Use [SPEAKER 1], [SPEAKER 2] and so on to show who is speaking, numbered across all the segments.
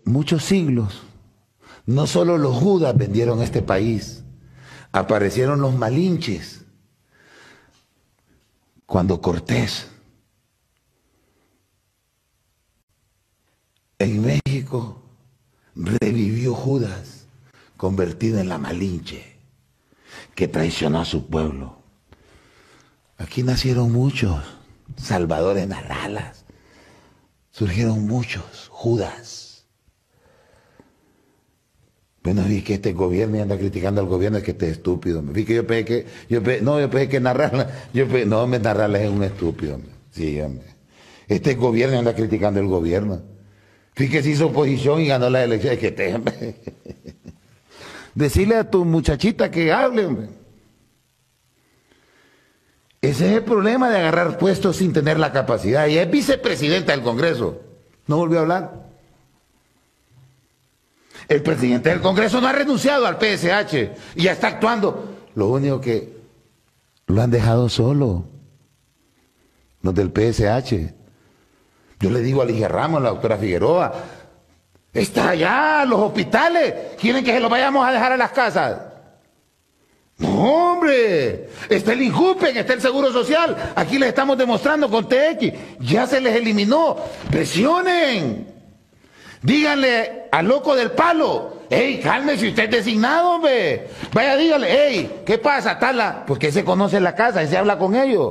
[SPEAKER 1] muchos siglos, no solo los judas vendieron este país, aparecieron los malinches. Cuando Cortés en México revivió Judas, convertido en la Malinche, que traicionó a su pueblo. Aquí nacieron muchos salvadores Naralas, surgieron muchos Judas. Bueno, vi que este gobierno anda criticando al gobierno, es que este es estúpido. Vi que yo pensé que Narrala, Narrala es un estúpido. Hombre. Sí, hombre. Este gobierno anda criticando al gobierno. Vi que se hizo oposición y ganó la elección. Es que hombre. Decirle a tu muchachita que hable, hombre. Ese es el problema de agarrar puestos sin tener la capacidad. Y es vicepresidenta del Congreso. ¿No volvió a hablar? El presidente del Congreso no ha renunciado al PSH y ya está actuando. Lo único que lo han dejado solo, los del PSH. Yo le digo a Ligia Ramos, a la doctora Figueroa, está allá, los hospitales, quieren que se los vayamos a dejar a las casas. No, hombre, está el INJUPEN, está el Seguro Social, aquí les estamos demostrando con TX, ya se les eliminó, presionen. Díganle al loco del palo, hey, cálmese, usted es designado, hombre. Vaya, dígale, hey, ¿qué pasa, Tala? Porque se conoce en la casa y se habla con ellos.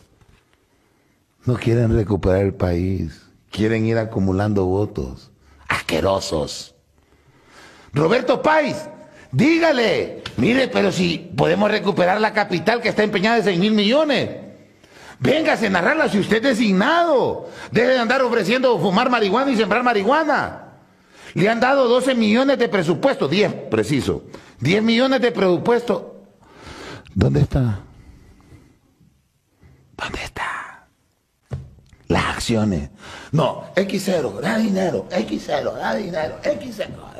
[SPEAKER 1] No quieren recuperar el país, quieren ir acumulando votos. Asquerosos. Roberto Páez, dígale, mire, pero si podemos recuperar la capital que está empeñada de 6.000 millones. Véngase a narrarla si usted es designado. Deje de andar ofreciendo fumar marihuana y sembrar marihuana. Le han dado 12 millones de presupuesto, 10 preciso. 10 millones de presupuesto. ¿Dónde está? ¿Dónde está? Las acciones. No, X0, da dinero, X0, da dinero, X0.